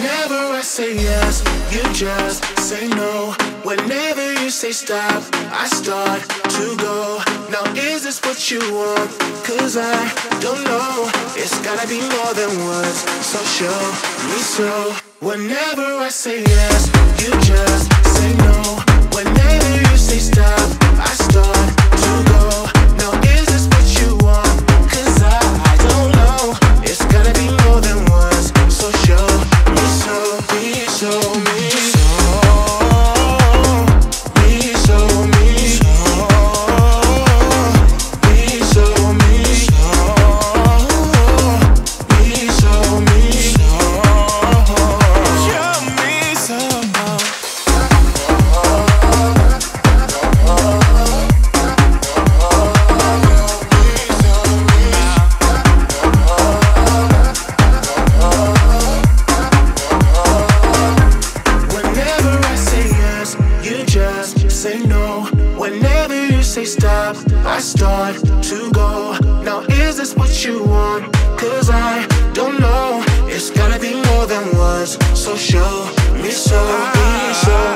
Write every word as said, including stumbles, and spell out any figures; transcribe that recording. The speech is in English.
Whenever I say yes, you just say no. Whenever you say stop, I start to go. Now is this what you want? Cause I don't know. It's gotta be more than words, so show me so. Whenever I say yes, you just say no. Whenever you say stop, I start to go. Now is this what you want? Cause I, I don't know. It's gotta be more than words, so show me so. Me so, me so. Me so, me so. Me so, me so. Me so, me so. Show me so. Say no. Whenever you say stop, I start to go. Now is this what you want? Cause I don't know. It's gotta be more than words, so show me so, me so.